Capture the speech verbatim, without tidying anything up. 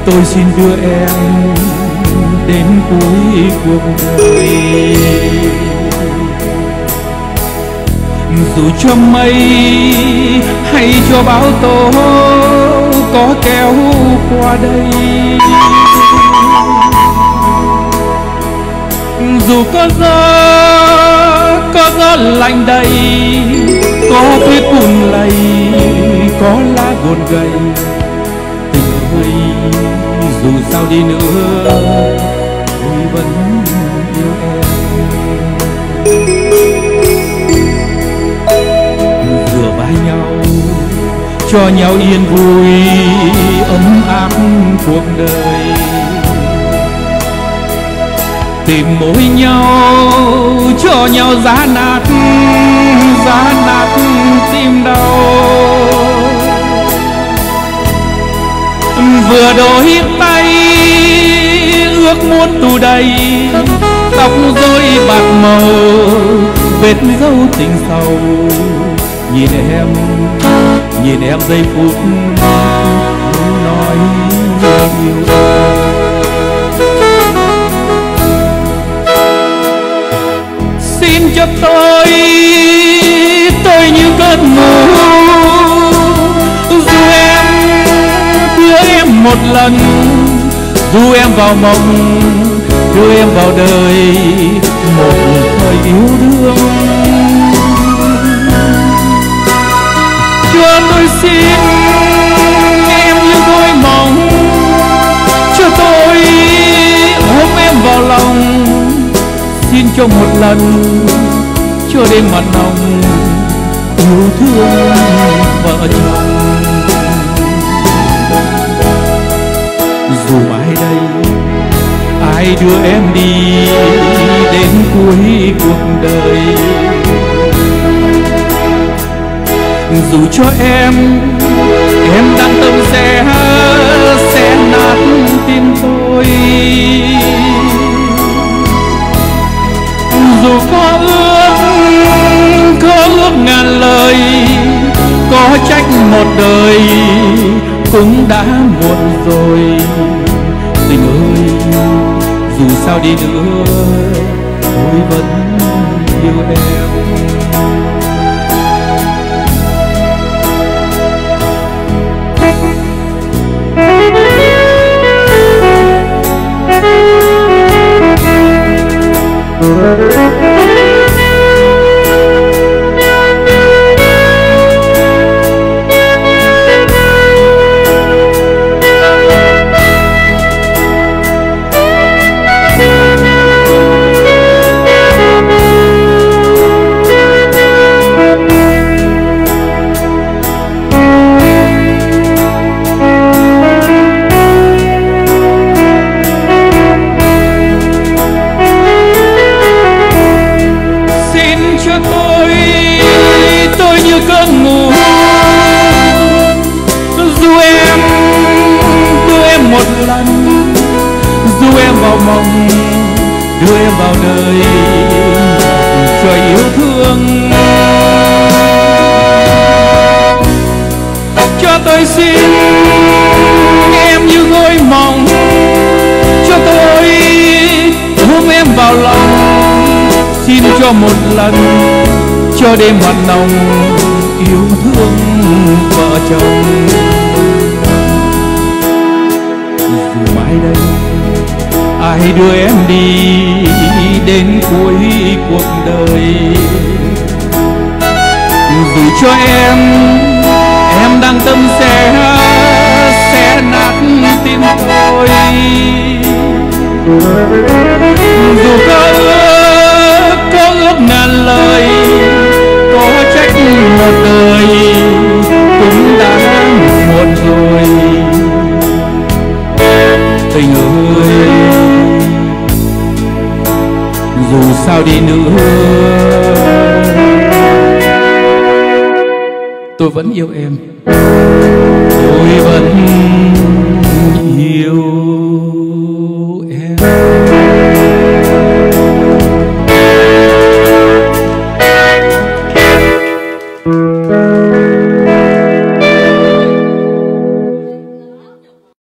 tôi xin đưa em đến cuối cuộc đời. Dù cho mây hay cho bão tố có kéo qua đây, dù có gió có gió lạnh đầy, có tuyết buồn lầy, có lá buồn gầy, tình ơi dù sao đi nữa tôi vẫn yêu em. Dựa vai nhau cho nhau yên vui ấm áp cuộc đời, tìm mối nhau cho nhau giá nát giá nát tim đau. Vừa đôi tay ước muốn tù đầy, tóc rối bạc màu vết dấu tình sầu. Nhìn em nhìn em giây phút nói yêu em. Xin cho tôi tôi như cơn mù, dù em đưa em một lần, dù em vào mộng đưa em vào đời một thời yêu đương. Cho tôi xin em như đôi mộng, cho tôi ôm em vào lòng. Xin cho một lần cho đêm mặn nồng yêu thương vợ chồng. Dù mãi đây ai đưa em đi đến cuối cuộc đời, dù cho em em đang tâm sẽ sẽ nát tim tôi. Dù có ước có ước ngàn lời, có trách một đời cũng đã muộn rồi. Tình ơi dù sao đi nữa tôi vẫn yêu em. Một lần dù em vào mộng đưa em vào đời cho yêu thương. Cho tôi xin em như gối mộng, cho tôi ôm em vào lòng. Xin cho một lần cho đêm hoạt nồng yêu thương vợ chồng. Dù mãi đây ai đưa em đi đến cuối cuộc đời, dù cho em em đang tâm sẽ sẽ nát tim tôi. Dù có ước có ước ngàn lời, có trách một đời cũng đã muộn rồi. Tình ơi dù sao đi nữa tôi vẫn yêu em, tôi vẫn